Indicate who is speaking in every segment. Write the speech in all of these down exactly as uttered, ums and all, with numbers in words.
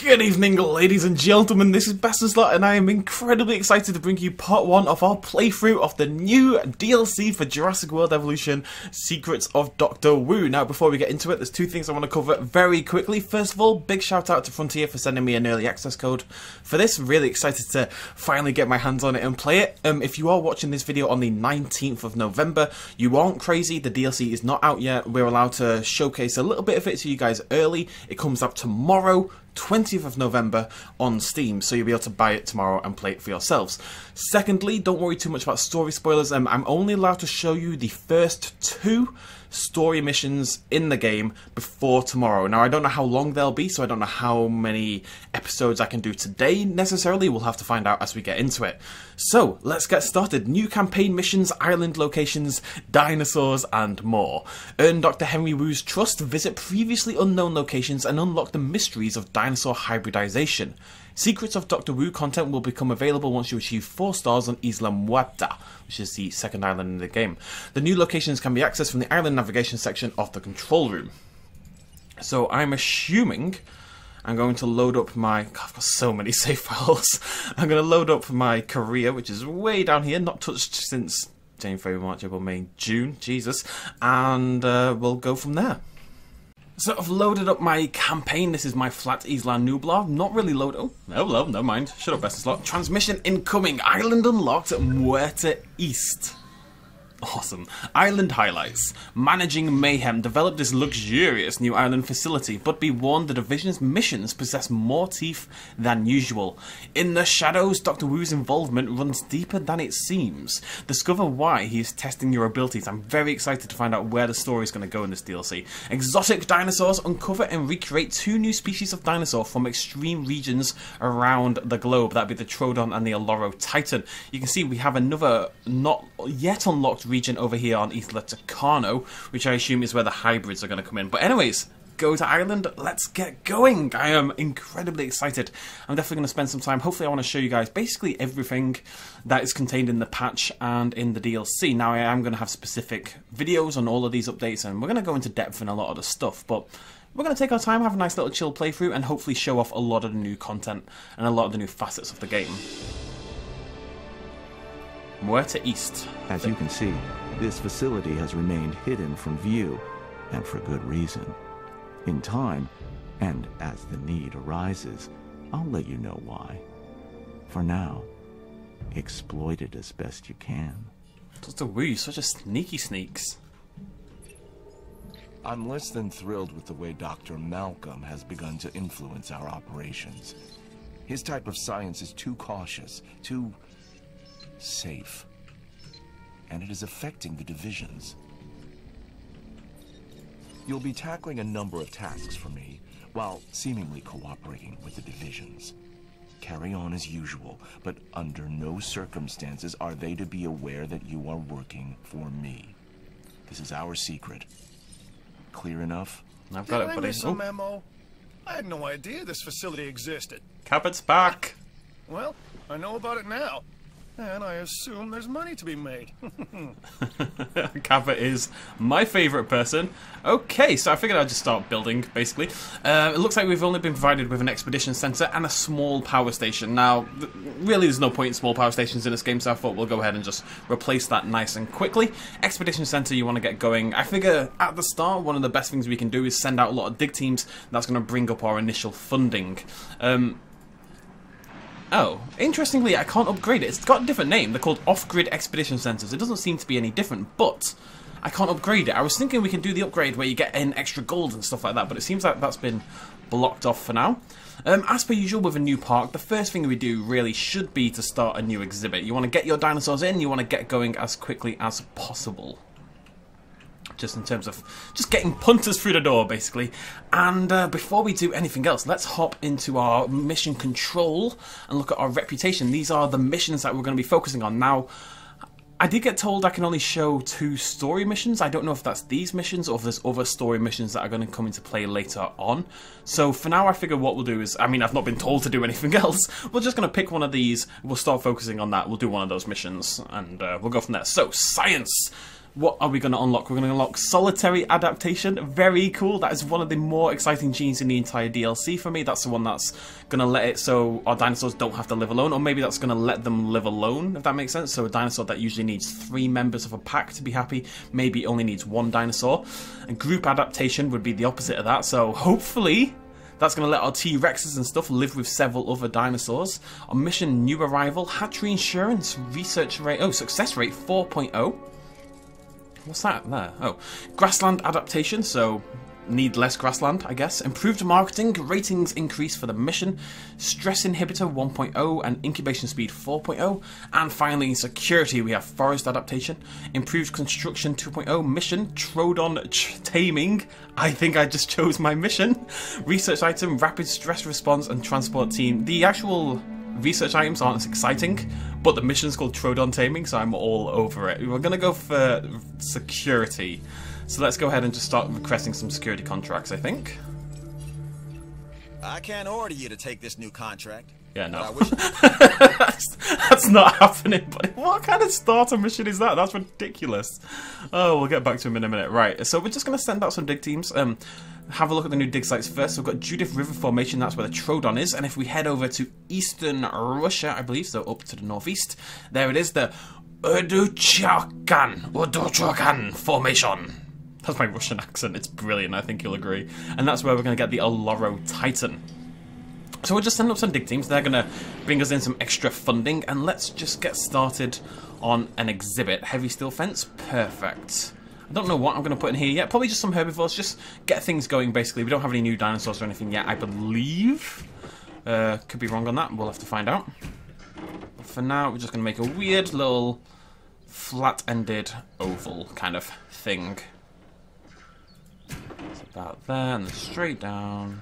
Speaker 1: Good evening, ladies and gentlemen, this is BestInSlot, and I am incredibly excited to bring you part one of our playthrough of the new D L C for Jurassic World Evolution, Secrets of Doctor Wu. Now, before we get into it, there's two things I want to cover very quickly. First of all, big shout out to Frontier for sending me an early access code for this. Really excited to finally get my hands on it and play it. Um, if you are watching this video on the nineteenth of November, you aren't crazy, the D L C is not out yet. We're allowed to showcase a little bit of it to you guys early. It comes out tomorrow, twentieth of November on Steam, so you'll be able to buy it tomorrow and play it for yourselves. Secondly, don't worry too much about story spoilers. Um, I'm only allowed to show you the first two story missions in the game before tomorrow. Now, I don't know how long they'll be, so I don't know how many episodes I can do today necessarily. We'll have to find out as we get into it. So, let's get started. New campaign missions, island locations, dinosaurs, and more. Earn Doctor Henry Wu's trust, visit previously unknown locations, and unlock the mysteries of dinosaur hybridization. Secrets of Doctor Wu content will become available once you achieve four stars on Isla Muerta, which is the second island in the game. The new locations can be accessed from the island navigation section of the control room. So I'm assuming I'm going to load up my... God, I've got so many save files. I'm going to load up my career, which is way down here, not touched since January, February, March, April, May, June, Jesus, and uh, we'll go from there. So I've loaded up my campaign. This is my flat Isla Nublar. Not really loaded. Oh, no, no, never mind. Shut up, BestInSlot. Transmission incoming. Island unlocked at Muerta East. Awesome. Island highlights. Managing mayhem. Develop this luxurious new island facility, but be warned the division's missions possess more teeth than usual. In the shadows, Doctor Wu's involvement runs deeper than it seems. Discover why he is testing your abilities. I'm very excited to find out where the story is going to go in this D L C. Exotic dinosaurs. Uncover and recreate two new species of dinosaur from extreme regions around the globe. That'd be the Troodon and the Olorotitan. You can see we have another not yet unlocked region over here on Isla Tacaño, which I assume is where the hybrids are going to come in. But anyways, go to Ireland, let's get going. I am incredibly excited. I'm definitely going to spend some time. Hopefully I want to show you guys basically everything that is contained in the patch and in the D L C. Now I am going to have specific videos on all of these updates, and we're going to go into depth in a lot of the stuff, but we're going to take our time, have a nice little chill playthrough, and hopefully show off a lot of the new content and a lot of the new facets of the game. Muerta East.
Speaker 2: As you can see, this facility has remained hidden from view, and for good reason. In time, and as the need arises, I'll let you know why. For now, exploit it as best you can.
Speaker 1: Doctor Wu, you're such a sneaky sneaks.
Speaker 3: I'm less than thrilled with the way Doctor Malcolm has begun to influence our operations. His type of science is too cautious, too safe, and it is affecting the divisions. You'll be tackling a number of tasks for me, while seemingly cooperating with the divisions. Carry on as usual, but under no circumstances are they to be aware that you are working for me. This is our secret. Clear enough?
Speaker 1: I've got
Speaker 4: Did
Speaker 1: it,
Speaker 4: I
Speaker 1: buddy.
Speaker 4: miss a
Speaker 1: Oh,
Speaker 4: memo? I had no idea this facility existed.
Speaker 1: Cabot's back.
Speaker 4: Well, I know about it now. And I assume there's money to be made.
Speaker 1: Cabot is my favourite person. Okay, so I figured I'd just start building, basically. Uh, it looks like we've only been provided with an expedition centre and a small power station. Now, th really there's no point in small power stations in this game, so I thought we'll go ahead and just replace that nice and quickly. Expedition centre, you want to get going. I figure at the start, one of the best things we can do is send out a lot of dig teams. That's going to bring up our initial funding. Um... Oh, interestingly, I can't upgrade it. It's got a different name. They're called off-grid expedition centers. It doesn't seem to be any different, but I can't upgrade it. I was thinking we can do the upgrade where you get in extra gold and stuff like that, but it seems like that's been blocked off for now. Um, as per usual with a new park, the first thing we do really should be to start a new exhibit. You want to get your dinosaurs in, you want to get going as quickly as possible. Just in terms of just getting punters through the door, basically. And uh, before we do anything else, let's hop into our mission control and look at our reputation. These are the missions that we're going to be focusing on. Now, I did get told I can only show two story missions. I don't know if that's these missions or if there's other story missions that are going to come into play later on. So for now, I figure what we'll do is, I mean, I've not been told to do anything else. We're just going to pick one of these. We'll start focusing on that. We'll do one of those missions and uh, we'll go from there. So, science. What are we going to unlock? We're going to unlock solitary adaptation. Very cool. That is one of the more exciting genes in the entire D L C for me. That's the one that's going to let it so our dinosaurs don't have to live alone. Or maybe that's going to let them live alone, if that makes sense. So a dinosaur that usually needs three members of a pack to be happy, maybe only needs one dinosaur. And group adaptation would be the opposite of that. So hopefully that's going to let our T-Rexes and stuff live with several other dinosaurs. Our mission, new arrival, hatchery insurance, research rate, oh, success rate four point oh. What's that there? Oh, grassland adaptation, so need less grassland, I guess. Improved marketing, ratings increase for the mission, stress inhibitor one point oh, and incubation speed four point oh. And finally, in security, we have forest adaptation, improved construction two point oh, mission, Troodon taming. I think I just chose my mission. Research item, rapid stress response, and transport team. The actual research items aren't as exciting, but the mission's called Troodon taming, so I'm all over it. We're going to go for security. So let's go ahead and just start requesting some security contracts, I think.
Speaker 5: I can't order you to take this new contract.
Speaker 1: Yeah, no.
Speaker 5: I wish
Speaker 1: that's, that's not happening, but what kind of starter mission is that? That's ridiculous. Oh, we'll get back to him in a minute. Right, so we're just going to send out some dig teams. Um, have a look at the new dig sites first. So we've got Judith River Formation, that's where the Troodon is. And if we head over to eastern Russia, I believe, so up to the northeast, there it is, the Olorotitan, Olorotitan Formation. That's my Russian accent, it's brilliant, I think you'll agree. And that's where we're going to get the Olorotitan. So we'll just send up some dig teams, they're going to bring us in some extra funding, and let's just get started on an exhibit. Heavy steel fence, perfect. I don't know what I'm going to put in here yet, probably just some herbivores, just get things going basically. We don't have any new dinosaurs or anything yet, I believe. Uh, could be wrong on that, we'll have to find out. But for now, we're just going to make a weird little flat-ended oval kind of thing. It's about there, and then straight down.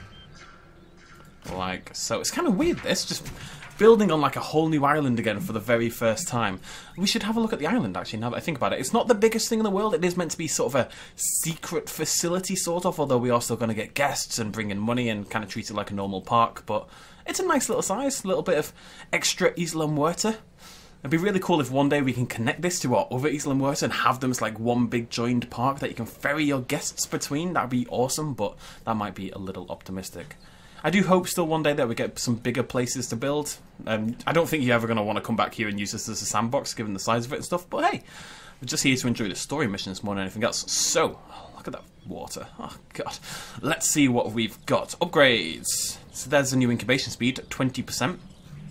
Speaker 1: Like so. It's kind of weird, this, just building on like a whole new island again for the very first time. We should have a look at the island, actually, now that I think about it. It's not the biggest thing in the world. It is meant to be sort of a secret facility, sort of, although we are still going to get guests and bring in money and kind of treat it like a normal park. But it's a nice little size, a little bit of extra Isla Muerta. It'd be really cool if one day we can connect this to our other Isla Muerta and have them as like one big joined park that you can ferry your guests between. That'd be awesome, but that might be a little optimistic. I do hope still one day that we get some bigger places to build. Um, I don't think you're ever going to want to come back here and use this as a sandbox, given the size of it and stuff. But hey, we're just here to enjoy the story missions more than anything else. So, oh, look at that water. Oh, God. Let's see what we've got. Upgrades. So there's a new incubation speed, twenty percent.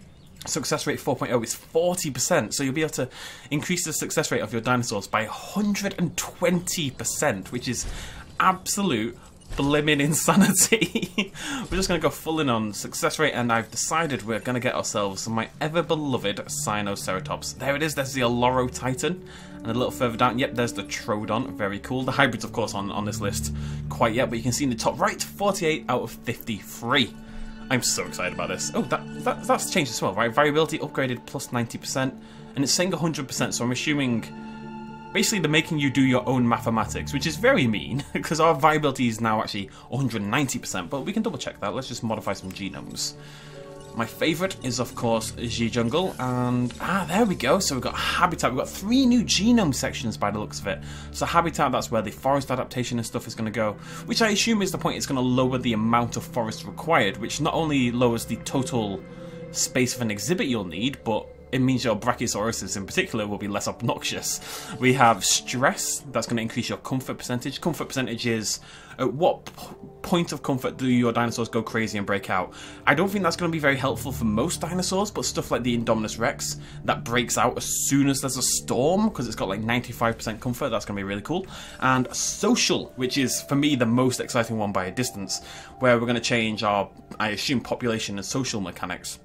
Speaker 1: Success rate four point oh is forty percent, so you'll be able to increase the success rate of your dinosaurs by one hundred twenty percent, which is absolute blimmin' insanity. We're just going to go full in on success rate, and I've decided we're going to get ourselves my ever-beloved Stegoceratops. There it is, there's the Olorotitan, and a little further down, yep, there's the Troodon, very cool. The hybrids, of course, on, on this list quite yet, but you can see in the top right, forty-eight out of fifty-three. I'm so excited about this. Oh, that, that that's changed as well, right? Variability upgraded plus ninety percent, and it's saying one hundred percent, so I'm assuming basically they're making you do your own mathematics, which is very mean, because our viability is now actually one hundred ninety percent, but we can double check that. Let's just modify some genomes. My favourite is, of course, G-Jungle, and ah, there we go. So we've got Habitat. We've got three new genome sections by the looks of it. So Habitat, that's where the forest adaptation and stuff is going to go, which I assume is the point. It's going to lower the amount of forest required, which not only lowers the total space of an exhibit you'll need, but it means your Brachiosauruses in particular will be less obnoxious. We have Stress, that's going to increase your comfort percentage. Comfort percentage is at what point of comfort do your dinosaurs go crazy and break out? I don't think that's going to be very helpful for most dinosaurs, but stuff like the Indominus Rex, that breaks out as soon as there's a storm, because it's got like ninety-five percent comfort, that's going to be really cool. And Social, which is, for me, the most exciting one by a distance, where we're going to change our, I assume, population and social mechanics.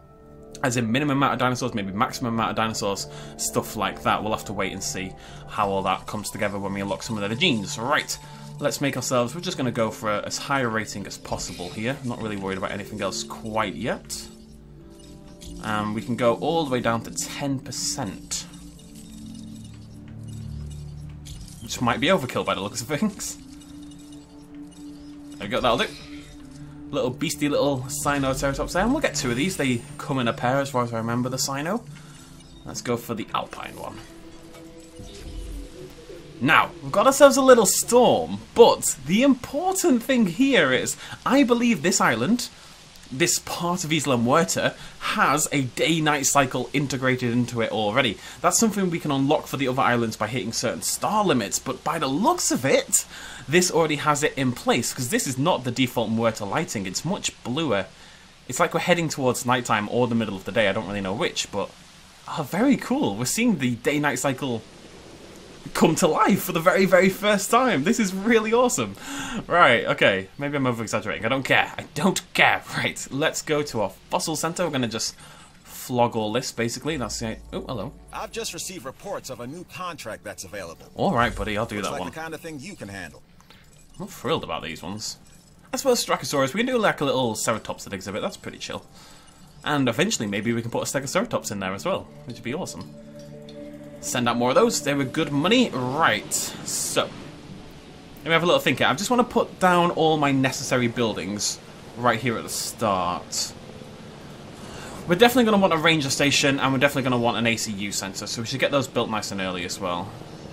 Speaker 1: As in minimum amount of dinosaurs, maybe maximum amount of dinosaurs, stuff like that. We'll have to wait and see how all that comes together when we unlock some of the genes. Right, let's make ourselves, we're just going to go for a, as high a rating as possible here. Not really worried about anything else quite yet. And um, we can go all the way down to ten percent. Which might be overkill by the looks of things. There we go, that'll do. Little beastie little Stegoceratops there, and we'll get two of these. They come in a pair as far as I remember the Sino. Let's go for the Alpine one. Now, we've got ourselves a little storm, but the important thing here is, I believe this island, this part of Isla Muerta, has a day-night cycle integrated into it already. That's something we can unlock for the other islands by hitting certain star limits, but by the looks of it, this already has it in place, because this is not the default Muerta lighting, it's much bluer. It's like we're heading towards nighttime or the middle of the day, I don't really know which, but oh, very cool. We're seeing the day-night cycle come to life for the very, very first time. This is really awesome. Right, okay. Maybe I'm over-exaggerating. I don't care. I don't care. Right, let's go to our fossil center. We're going to just flog all this, basically. That's the... Oh, hello.
Speaker 5: I've just received reports of a new contract that's available.
Speaker 1: All right, buddy. I'll do
Speaker 5: Looks
Speaker 1: that
Speaker 5: like
Speaker 1: one.
Speaker 5: the kind of thing you can handle.
Speaker 1: I'm thrilled about these ones. I suppose Stegoceratops. We can do like a little Ceratops exhibit. That's pretty chill. And eventually, maybe we can put a Stegoceratops in there as well, which would be awesome. Send out more of those. They were good money. Right. So, let me have a little think here. I just want to put down all my necessary buildings right here at the start. We're definitely going to want a ranger station, and we're definitely going to want an A C U center, so we should get those built nice and early as well.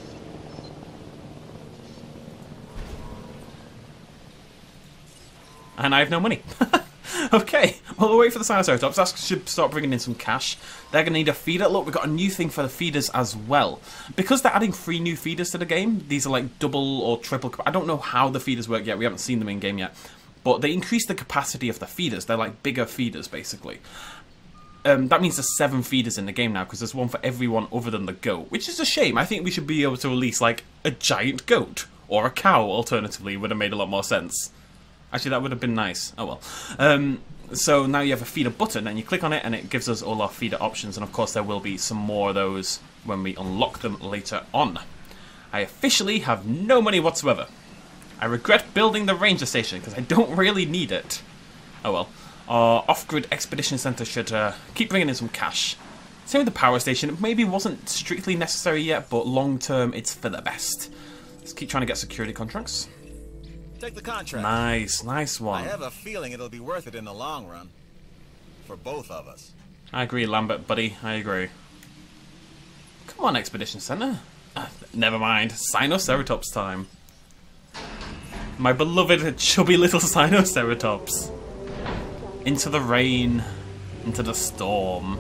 Speaker 1: And I have no money. Okay, well, we'll wait for the Stegoceratops. That should start bringing in some cash. They're going to need a feeder. Look, we've got a new thing for the feeders as well. Because they're adding three new feeders to the game, these are like double or triple... I don't know how the feeders work yet. We haven't seen them in game yet. But they increase the capacity of the feeders. They're like bigger feeders, basically. Um, that means there's seven feeders in the game now, because there's one for everyone other than the goat. Which is a shame. I think we should be able to release, like, a giant goat. Or a cow, alternatively, would have made a lot more sense. Actually, that would have been nice. Oh well. Um, so now you have a feeder button, and you click on it, and it gives us all our feeder options. And of course, there will be some more of those when we unlock them later on. I officially have no money whatsoever. I regret building the ranger station, because I don't really need it. Oh well. Our off-grid expedition center should uh, keep bringing in some cash. Same with the power station. It maybe wasn't strictly necessary yet, but long-term, it's for the best. Let's keep trying to get security contracts.
Speaker 5: Take the contract.
Speaker 1: Nice, nice one.
Speaker 5: I have a feeling it'll be worth it in the long run. For both of us.
Speaker 1: I agree, Lambert, buddy. I agree. Come on, Expedition Center. Uh, never mind. Stegoceratops time. My beloved chubby little Stegoceratops. Into the rain. Into the storm.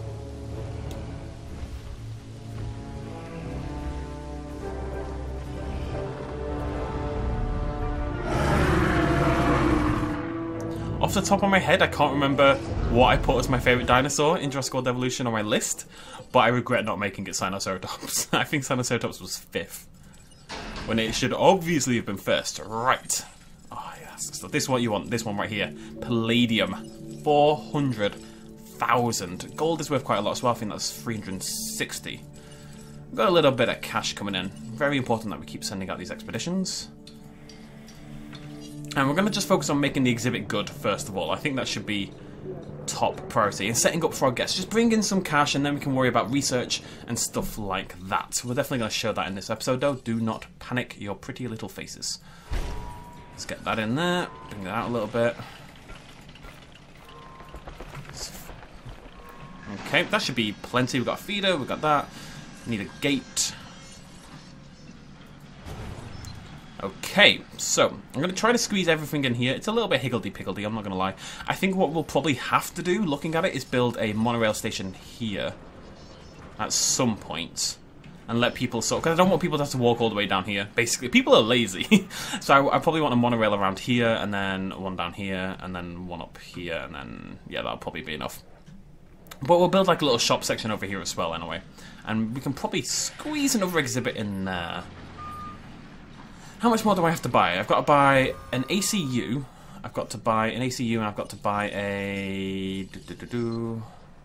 Speaker 1: Off the top of my head, I can't remember what I put as my favourite dinosaur in Jurassic World Evolution on my list, but I regret not making it Stegoceratops. I think Stegoceratops was fifth, when it should obviously have been first. Right. Oh, yes. So this is what you want. This one right here. Palladium. four hundred thousand. Gold is worth quite a lot as well. I think that's three hundred sixty. We've got a little bit of cash coming in. Very important that we keep sending out these expeditions. And we're going to just focus on making the exhibit good, first of all. I think that should be top priority. And setting up for our guests. Just bring in some cash and then we can worry about research and stuff like that. We're definitely going to show that in this episode, though. Do not panic your pretty little faces. Let's get that in there. Bring that out a little bit. Okay, that should be plenty. We've got a feeder, we've got that. Need a gate. Okay, so I'm going to try to squeeze everything in here. It's a little bit higgledy-piggledy, I'm not going to lie. I think what we'll probably have to do, looking at it, is build a monorail station here at some point. And let people sort, because I don't want people to have to walk all the way down here. Basically, people are lazy. So I, I probably want a monorail around here, and then one down here, and then one up here, and then, yeah, that'll probably be enough. But we'll build like a little shop section over here as well, anyway. And we can probably squeeze another exhibit in there. How much more do I have to buy? I've got to buy an A C U. I've got to buy an A C U, and I've got to buy a... Doo -doo -doo -doo,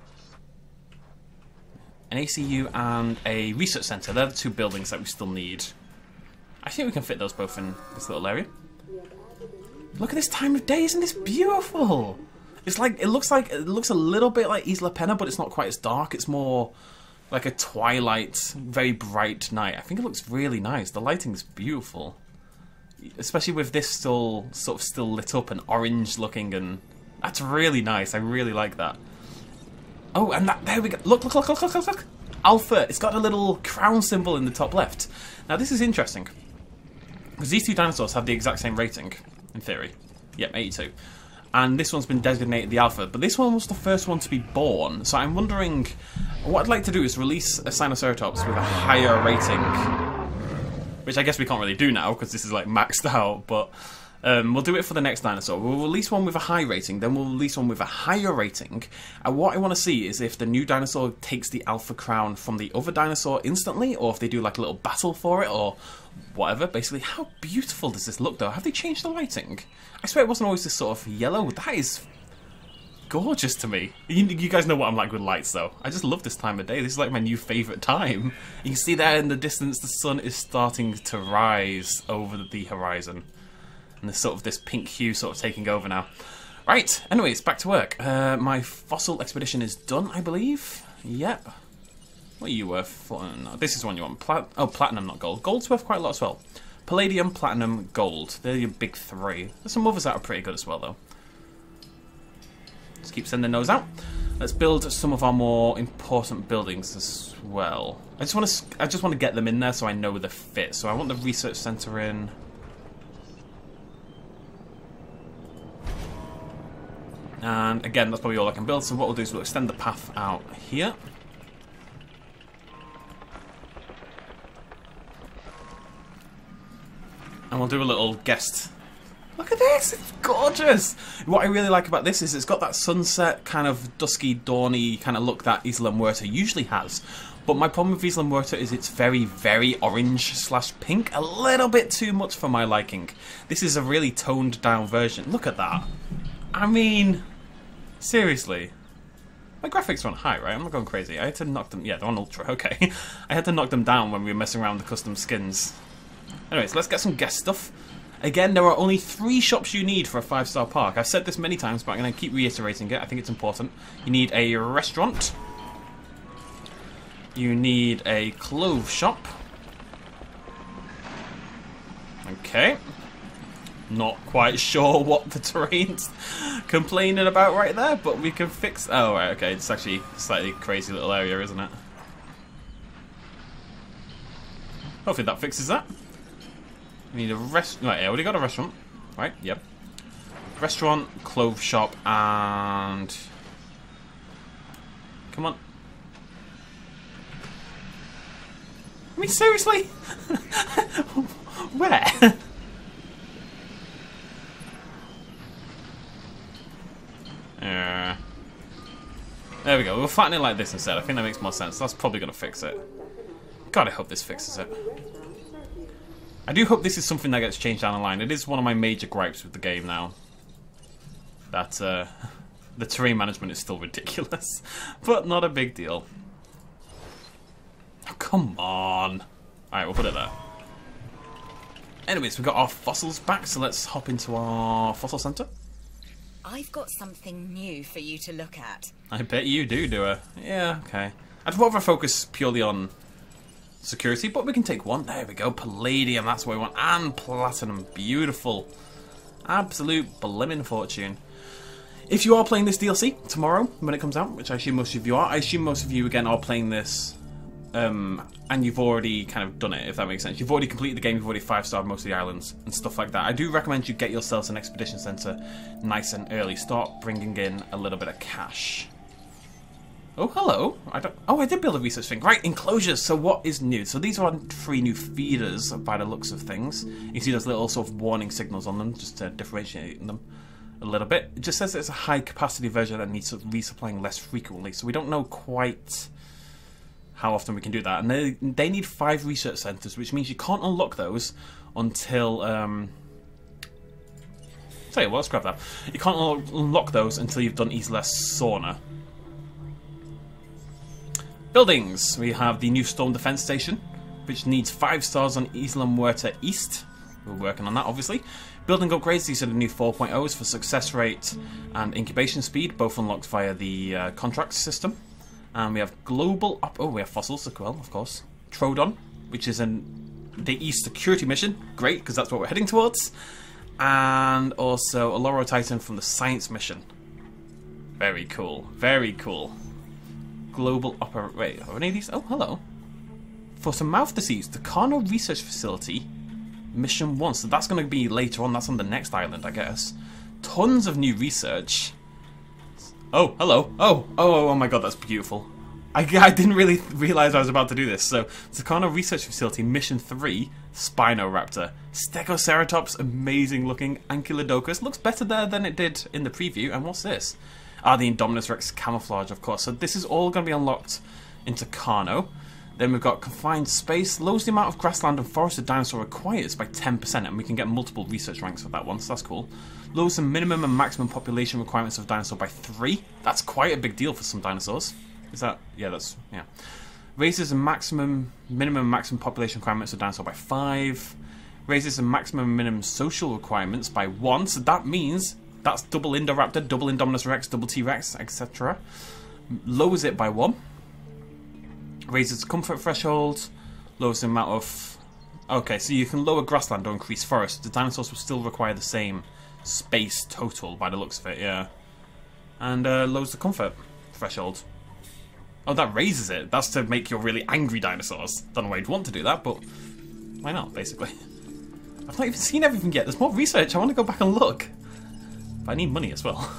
Speaker 1: an A C U and a research center. They're the two buildings that we still need. I think we can fit those both in this little area. Look at this time of day. Isn't this beautiful? It's like, it looks like, it looks a little bit like Isla Penna, but it's not quite as dark. It's more like a twilight, very bright night. I think it looks really nice. The lighting's beautiful. Especially with this still, sort of still lit up and orange looking, and that's really nice. I really like that. Oh, and that, there we go. Look, look, look, look, look, look, look. Alpha. It's got a little crown symbol in the top left. Now this is interesting, because these two dinosaurs have the exact same rating, in theory. Yep, eighty-two. And this one's been designated the Alpha, but this one was the first one to be born. So I'm wondering, what I'd like to do is release a Stegoceratops with a higher rating, which I guess we can't really do now, because this is like maxed out, but... Um, we'll do it for the next dinosaur. We'll release one with a high rating, then we'll release one with a higher rating. And what I want to see is if the new dinosaur takes the Alpha crown from the other dinosaur instantly, or if they do like a little battle for it, or whatever. Basically, how beautiful does this look though? Have they changed the lighting? I swear it wasn't always this sort of yellow. That is gorgeous to me. You, you guys know what I'm like with lights though. I just love this time of day. This is like my new favourite time. You can see there in the distance the sun is starting to rise over the horizon. And there's sort of this pink hue sort of taking over now. Right, anyways, back to work. Uh, my fossil expedition is done, I believe. Yep. What are you worth? No, this is one you want. Plat oh, platinum, not gold. Gold's worth quite a lot as well. Palladium, platinum, gold. They're your big three. There's some others that are pretty good as well, though. Let's keep sending those out. Let's build some of our more important buildings as well. I just want to, I just want to get them in there so I know the fit. So I want the research center in. And again, that's probably all I can build, so what we'll do is we'll extend the path out here. And we'll do a little guest. Look at this, it's gorgeous! What I really like about this is it's got that sunset, kind of dusky, dawny kind of look that Isla Muerta usually has. But my problem with Isla Muerta is it's very, very orange slash pink. A little bit too much for my liking. This is a really toned down version. Look at that. I mean, seriously. My graphics are on high, right? I'm not going crazy. I had to knock them... Yeah, they're on ultra, okay. I had to knock them down when we were messing around with the custom skins. Anyways, let's get some guest stuff. Again, there are only three shops you need for a five-star park. I've said this many times, but I'm going to keep reiterating it. I think it's important. You need a restaurant. You need a clothes shop. Okay. Not quite sure what the terrain's complaining about right there, but we can fix... Oh, right, okay. It's actually a slightly crazy little area, isn't it? Hopefully that fixes that. We need a rest... Right, yeah, we got a restaurant. Right, yep. Restaurant, clothes shop, and... Come on. I mean, seriously? Where? Uh, there we go. We'll flatten it like this instead. I think that makes more sense. That's probably going to fix it. God, I hope this fixes it. I do hope this is something that gets changed down the line. It is one of my major gripes with the game now. That uh, the terrain management is still ridiculous. But not a big deal. Oh, come on. Alright, we'll put it there. Anyways, we've got our fossils back, so let's hop into our fossil center.
Speaker 6: I've got something new for you to look at.
Speaker 1: I bet you do, do it. Yeah, okay. I'd rather focus purely on security, but we can take one. There we go. Palladium, that's what we want. And platinum. Beautiful. Absolute blimmin' fortune. If you are playing this D L C tomorrow, when it comes out, which I assume most of you are, I assume most of you, again, are playing this um, and you've already kind of done it, if that makes sense. You've already completed the game, you've already five-starred most of the islands and stuff like that. I do recommend you get yourselves an expedition center nice and early. Start bringing in a little bit of cash. Oh, hello. I don't... Oh, I did build a research thing. Right, enclosures. So what is new? So these are three new feeders by the looks of things. You see those little sort of warning signals on them, just to differentiate them a little bit. It just says it's a high-capacity version that needs resupplying less frequently. So we don't know quite how often we can do that. And they, they need five research centers, which means you can't unlock those until... Um, tell you what, let's grab that. You can't unlock those until you've done Isla Sauna. Buildings. We have the new Storm Defense Station, which needs five stars on Isla Muerta East. We're working on that, obviously. Building upgrades. These are the new four point ohs for success rate and incubation speed, both unlocked via the uh, contract system. And we have global up. Oh, we have fossils as well, of course. Troodon, which is in the East security mission. Great, because that's what we're heading towards. And also Olorotitan from the science mission. Very cool. Very cool. global oper- wait, are any of these? Oh, hello. For to mouth disease, Tacaño Research Facility, Mission one. So that's going to be later on. That's on the next island, I guess. Tons of new research. Oh, hello. Oh, oh, oh my god, that's beautiful. I, I didn't really realise I was about to do this. So, Tacaño Research Facility, Mission three, Spinoraptor. Stegoceratops, amazing looking. Ankylodocus, looks better there than it did in the preview. And what's this? Ah, the Indominus Rex camouflage, of course. So this is all going to be unlocked in Tacaño. Then we've got confined space, lowers the amount of grassland and forest a dinosaur requires by ten percent, and we can get multiple research ranks for that one, so that's cool. Lowers the minimum and maximum population requirements of dinosaur by three. That's quite a big deal for some dinosaurs. Is that? Yeah, that's, yeah. Raises the maximum, minimum and maximum population requirements of dinosaur by five. Raises the maximum and minimum social requirements by one, so that means that's double Indoraptor, double Indominus Rex, double T-Rex, et cetera. Lowers it by one. Raises the comfort threshold, lowers the amount of... Okay, so you can lower grassland or increase forest. The dinosaurs will still require the same space total by the looks of it, yeah. And uh, lowers the comfort threshold. Oh, that raises it. That's to make your really angry dinosaurs. Don't know why you'd want to do that, but why not, basically. I've not even seen everything yet. There's more research. I want to go back and look. But I need money as well.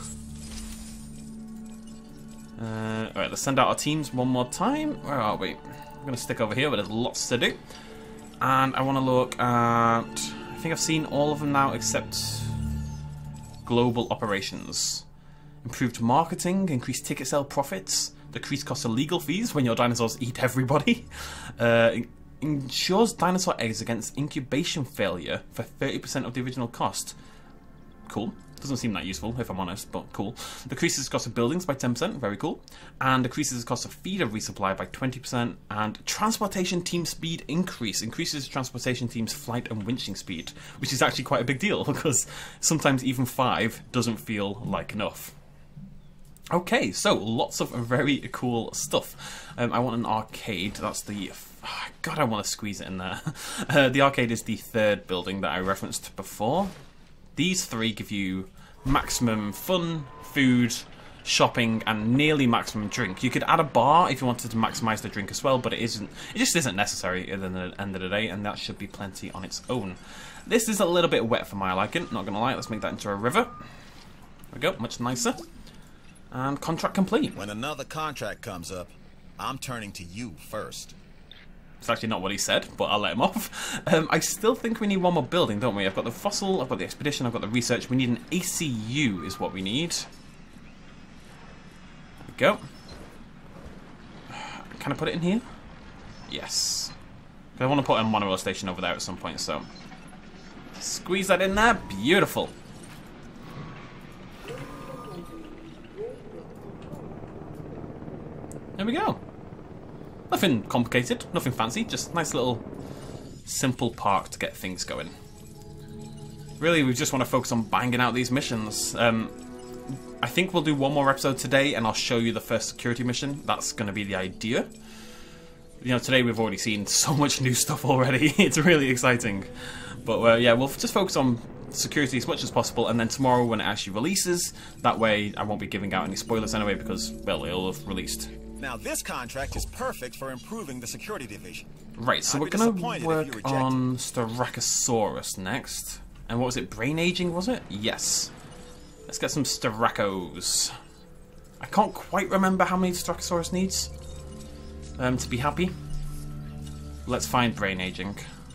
Speaker 1: Uh, Alright, let's send out our teams one more time. Where are we? I'm going to stick over here, but there's lots to do. And I want to look at... I think I've seen all of them now except global operations. Improved marketing, increased ticket sale profits, decreased cost of legal fees when your dinosaurs eat everybody. Uh, ensures dinosaur eggs against incubation failure for thirty percent of the original cost. Cool. Doesn't seem that useful, if I'm honest, but cool. Decreases the cost of buildings by ten percent, very cool. And decreases the cost of feeder resupply by twenty percent. And transportation team speed increase. Increases transportation team's flight and winching speed, which is actually quite a big deal, because sometimes even five doesn't feel like enough. Okay, so lots of very cool stuff. Um, I want an arcade. That's the... Oh, God, I want to squeeze it in there. Uh, the arcade is the third building that I referenced before. These three give you maximum fun, food, shopping, and nearly maximum drink. You could add a bar if you wanted to maximize the drink as well, but it isn't. It just isn't necessary at the end of the day, and that should be plenty on its own. This is a little bit wet for my liking. Not gonna lie. Let's make that into a river. There we go. Much nicer. And contract complete.
Speaker 5: When another contract comes up, I'm turning to you first.
Speaker 1: It's actually not what he said, but I'll let him off. Um, I still think we need one more building, don't we? I've got the fossil, I've got the expedition, I've got the research. We need an A C U is what we need. There we go. Can I put it in here? Yes. I want to put a monorail station over there at some point, so... Squeeze that in there. Beautiful. There we go. Nothing complicated, nothing fancy, just nice little simple park to get things going. Really, we just want to focus on banging out these missions. Um, I think we'll do one more episode today and I'll show you the first security mission. That's going to be the idea. You know, today we've already seen so much new stuff already. It's really exciting. But uh, yeah, we'll just focus on security as much as possible, and then tomorrow when it actually releases, that way I won't be giving out any spoilers anyway because, well, it'll have released.
Speaker 5: Now this contract is perfect for improving the security division.
Speaker 1: Right, so
Speaker 5: I'd
Speaker 1: we're
Speaker 5: be
Speaker 1: going to
Speaker 5: disappointed if you
Speaker 1: work
Speaker 5: reject
Speaker 1: on Styracosaurus next. And what was it, brain aging, was it? Yes. Let's get some Styracos. I can't quite remember how many Styracosaurus needs um, to be happy. Let's find brain aging.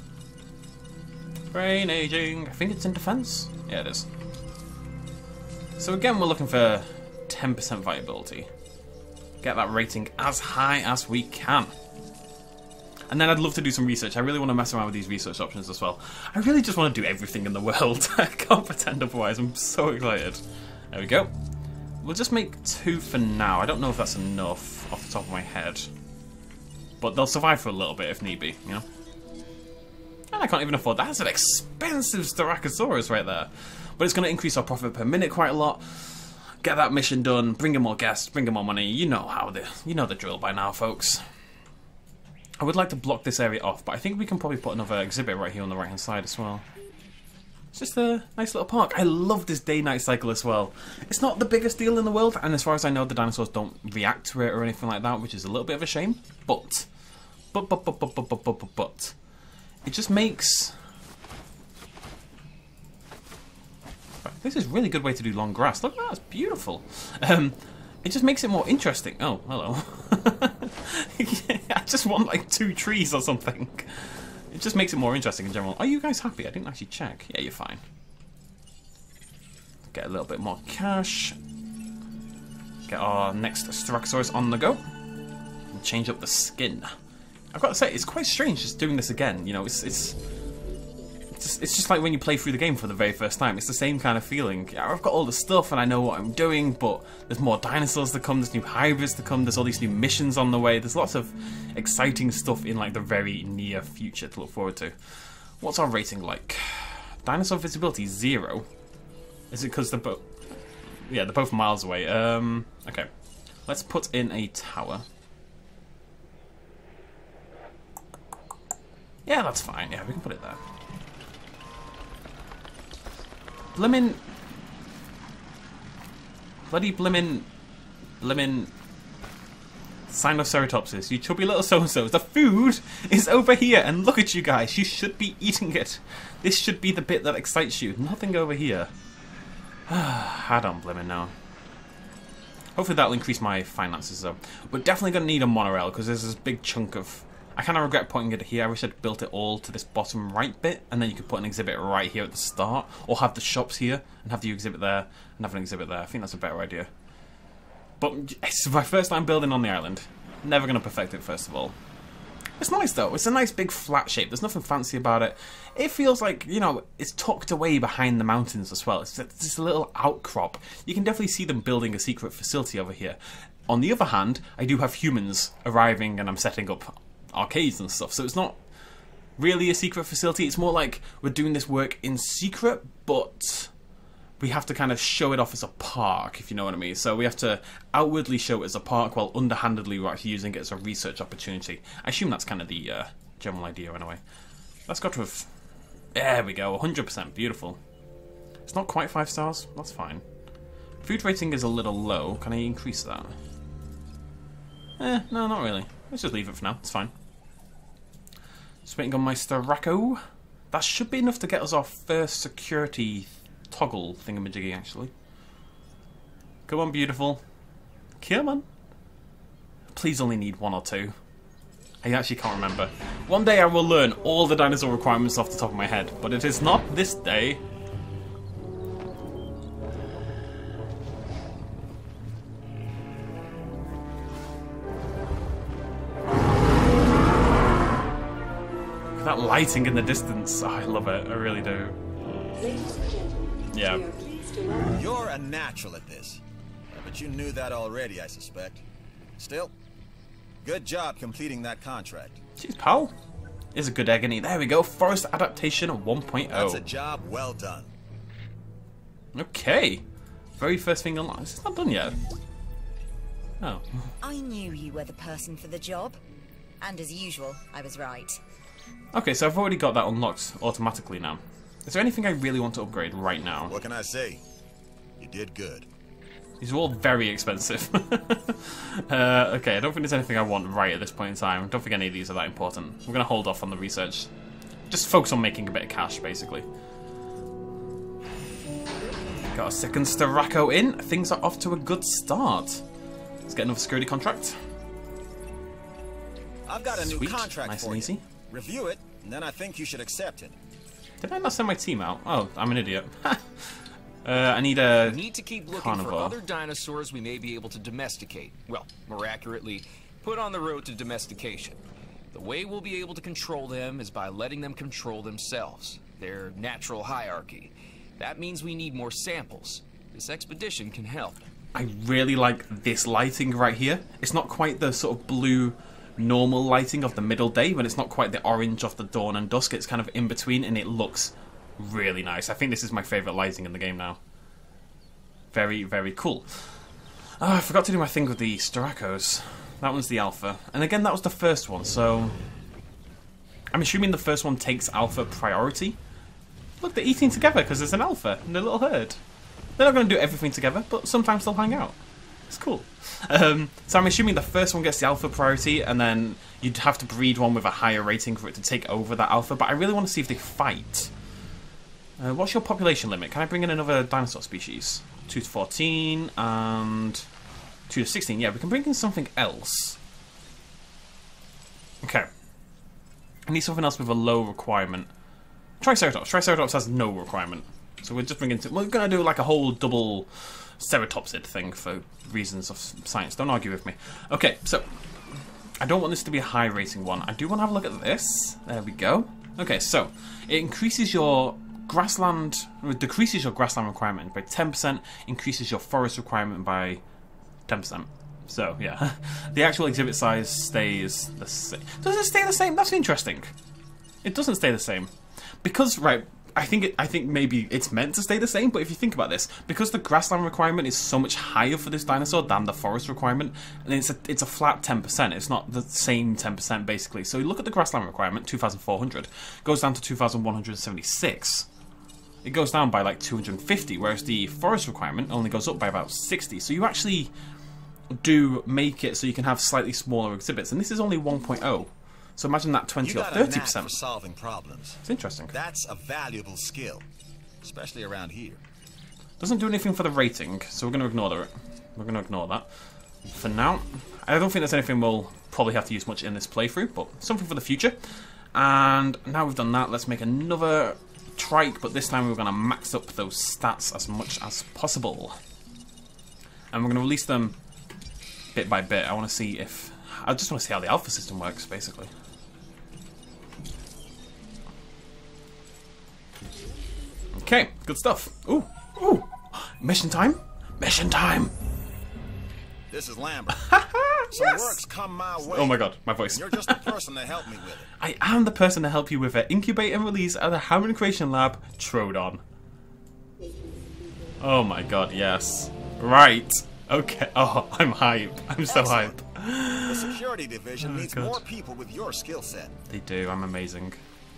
Speaker 1: Brain aging. I think it's in defense. Yeah, it is. So again, we're looking for ten percent viability. Get that rating as high as we can. And then I'd love to do some research. I really want to mess around with these research options as well. I really just want to do everything in the world. I can't pretend otherwise. I'm so excited. There we go. We'll just make two for now. I don't know if that's enough off the top of my head. But they'll survive for a little bit if need be, you know? And I can't even afford that. That's an expensive Styracosaurus right there. But it's going to increase our profit per minute quite a lot. Get that mission done, bring in more guests, bring in more money. You know how the you know the drill by now, folks. I would like to block this area off, but I think we can probably put another exhibit right here on the right hand side as well. It's just a nice little park. I love this day-night cycle as well. It's not the biggest deal in the world, and as far as I know, the dinosaurs don't react to it or anything like that, which is a little bit of a shame. But, but, but, but, but, but, but, but, but, but, it just makes... This is a really good way to do long grass. Look at that, it's beautiful. Um, it just makes it more interesting. Oh, hello. I just want like two trees or something. It just makes it more interesting in general. Are you guys happy? I didn't actually check. Yeah, you're fine. Get a little bit more cash. Get our next Stegoceratops on the go. And change up the skin. I've got to say, it's quite strange just doing this again. You know, it's... it's It's just, it's just like when you play through the game for the very first time. It's the same kind of feeling. I've got all the stuff and I know what I'm doing, but there's more dinosaurs to come, there's new hybrids to come, there's all these new missions on the way. There's lots of exciting stuff in like the very near future to look forward to. What's our rating like? Dinosaur visibility, zero. Is it because they're both... Yeah, they're both miles away. Um, okay. Let's put in a tower. Yeah, that's fine. Yeah, we can put it there. Blimmin... Bloody blimmin... Blimmin... Sinoceratopses, you chubby little so-and-sos. The food is over here, and look at you guys. You should be eating it. This should be the bit that excites you. Nothing over here. Had on blimmin' now. Hopefully that'll increase my finances, though. We're definitely going to need a monorail, because there's this big chunk of... I kind of regret putting it here. I wish I'd built it all to this bottom right bit, and then you could put an exhibit right here at the start, or have the shops here, and have the exhibit there, and have an exhibit there. I think that's a better idea. But it's my first time building on the island. Never going to perfect it, first of all. It's nice, though. It's a nice big flat shape. There's nothing fancy about it. It feels like, you know, it's tucked away behind the mountains as well. It's just a little outcrop. You can definitely see them building a secret facility over here. On the other hand, I do have humans arriving, and I'm setting up arcades and stuff, so it's not really a secret facility. It's more like we're doing this work in secret, but we have to kind of show it off as a park, if you know what I mean. So we have to outwardly show it as a park, while underhandedly we're actually using it as a research opportunity. I assume that's kind of the uh, general idea anyway. That's got to have... There we go, one hundred percent, beautiful. It's not quite five stars, that's fine. Food rating is a little low. Can I increase that? Eh, no, not really. Let's just leave it for now, it's fine. Just waiting on my Stegoceratops. That should be enough to get us our first security toggle thingamajiggy, actually. Come on, beautiful. Come on. Please only need one or two. I actually can't remember. One day I will learn all the dinosaur requirements off the top of my head, but it is not this day. That lighting in the distance, oh, I love it, I really do. Yeah.
Speaker 5: You're a natural at this, but you knew that already, I suspect. Still, good job completing that contract.
Speaker 1: Jeez, pal. Is a good egg, and there we go, forest adaptation one point oh.
Speaker 5: That's a job well done.
Speaker 1: Okay. Very first thing on it's not done yet. Oh.
Speaker 6: I knew you were the person for the job. And as usual, I was right.
Speaker 1: Okay, so I've already got that unlocked automatically now. Is there anything I really want to upgrade right now?
Speaker 5: What can I say? You did good.
Speaker 1: These are all very expensive. uh, okay, I don't think there's anything I want right at this point in time. I don't think any of these are that important. We're going to hold off on the research. Just focus on making a bit of cash, basically. Got a second Stegoceratops in. Things are off to a good start. Let's get another security contract.
Speaker 5: I've got a
Speaker 1: Sweet.
Speaker 5: new contract
Speaker 1: Nice
Speaker 5: for
Speaker 1: and easy.
Speaker 5: you. Review it, and then I think you should accept it.
Speaker 1: Did I not send my team out? Oh, I'm an idiot. uh, I need a
Speaker 7: We need to keep looking
Speaker 1: carnivore.
Speaker 7: for other dinosaurs we may be able to domesticate. Well, more accurately, put on the road to domestication. The way we'll be able to control them is by letting them control themselves, their natural hierarchy. That means we need more samples. This expedition can help.
Speaker 1: I really like this lighting right here. It's not quite the sort of blue normal lighting of the middle day, but it's not quite the orange of the dawn and dusk. It's kind of in between, and it looks really nice. I think this is my favourite lighting in the game now. Very, very cool. Oh, I forgot to do my thing with the Stegoceratops. That one's the alpha. And again, that was the first one, so... I'm assuming the first one takes alpha priority. Look, they're eating together because there's an alpha and a little herd. They're not going to do everything together, but sometimes they'll hang out. It's cool. Um, so I'm assuming the first one gets the alpha priority, and then you'd have to breed one with a higher rating for it to take over that alpha. But I really want to see if they fight. Uh, what's your population limit? Can I bring in another dinosaur species? two to fourteen and two to sixteen. Yeah, we can bring in something else. Okay. I need something else with a low requirement. Triceratops. Triceratops has no requirement. So we're just bringing... We're going to do like a whole double ceratopsid thing for reasons of science. Don't argue with me. Okay, so... I don't want this to be a high rating one. I do want to have a look at this. There we go. Okay, so... It increases your grassland... It decreases your grassland requirement by ten percent. Increases your forest requirement by ten percent. So, yeah. The actual exhibit size stays the same. Does it stay the same? That's interesting. It doesn't stay the same. Because, right... I think it, I think maybe it's meant to stay the same, but if you think about this, because the grassland requirement is so much higher for this dinosaur than the forest requirement, and it's a it's a flat ten percent. It's not the same ten percent basically. So you look at the grassland requirement, two thousand four hundred, goes down to two thousand one hundred seventy-six. It goes down by like two hundred fifty, whereas the forest requirement only goes up by about sixty. So you actually do make it so you can have slightly smaller exhibits, and this is only one point oh. So imagine that twenty or thirty percent.
Speaker 5: For solving problems.
Speaker 1: It's interesting.
Speaker 5: That's a valuable skill, especially around here.
Speaker 1: Doesn't do anything for the rating, so we're going to ignore it. We're going to ignore that for now. I don't think there's anything we'll probably have to use much in this playthrough, but something for the future. And now we've done that, let's make another trike, but this time we're going to max up those stats as much as possible. And we're going to release them bit by bit. I want to see if... I just want to see how the alpha system works, basically. Okay, good stuff. Ooh, ooh, mission time, mission time.
Speaker 5: This is Lambert.
Speaker 1: Some
Speaker 5: yes. Work's come my way.
Speaker 1: Oh my god, my voice.
Speaker 5: You're just the person to help me with it.
Speaker 1: I am the person to help you with it. Incubate and release at the Hammond Creation Lab, Troodon. Oh my god, yes. Right. Okay. Oh, I'm hype. I'm so hype.
Speaker 5: The security division
Speaker 1: oh
Speaker 5: needs
Speaker 1: god.
Speaker 5: more people with your skill set.
Speaker 1: They do. I'm amazing.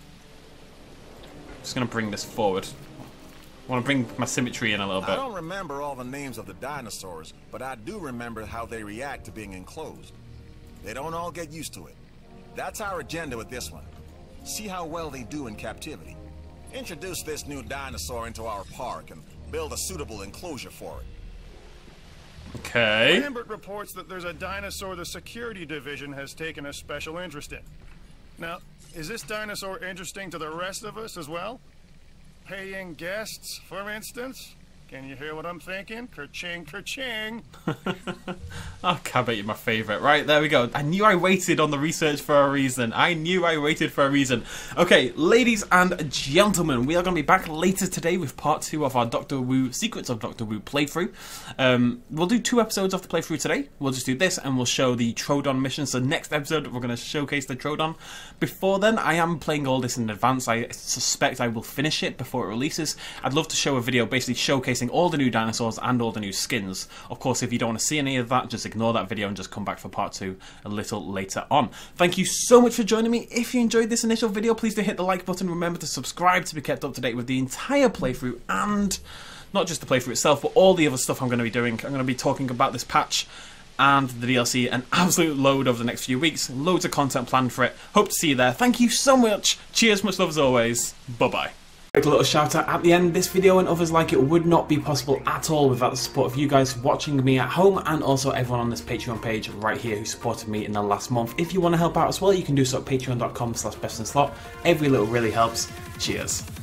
Speaker 1: Just gonna bring this forward. I want to bring my symmetry in a little bit.
Speaker 5: I don't remember all the names of the dinosaurs, but I do remember how they react to being enclosed. They don't all get used to it. That's our agenda with this one. See how well they do in captivity. Introduce this new dinosaur into our park and build a suitable enclosure for it.
Speaker 1: Okay.
Speaker 4: Lambert reports that there's a dinosaur the security division has taken a special interest in. Now, is this dinosaur interesting to the rest of us as well? Paying guests, for instance? Can you hear what I'm thinking? Kerching, kerching.
Speaker 1: Oh, Cabot, you're my favourite. Right, there we go. I knew I waited on the research for a reason. I knew I waited for a reason. Okay, ladies and gentlemen, we are going to be back later today with part two of our Doctor Wu Secrets of Doctor Wu playthrough. Um, we'll do two episodes of the playthrough today. We'll just do this and we'll show the Troodon mission. So next episode, we're going to showcase the Troodon. Before then, I am playing all this in advance. I suspect I will finish it before it releases. I'd love to show a video basically showcasing all the new dinosaurs and all the new skins. Of course, if you don't want to see any of that, just ignore that video and just come back for part two a little later on. Thank you so much for joining me. If you enjoyed this initial video, please do hit the like button. Remember to subscribe to be kept up to date with the entire playthrough, and not just the playthrough itself, but all the other stuff I'm going to be doing. I'm going to be talking about this patch and the D L C, an absolute load over the next few weeks. Loads of content planned for it. Hope to see you there. Thank you so much. Cheers, much love as always. Bye-bye. A little shout out at the end. This video and others like it would not be possible at all without the support of you guys watching me at home, and also everyone on this Patreon page right here who supported me in the last month. If you want to help out as well, you can do so at patreon dot com slash best in slot. Every little really helps. Cheers.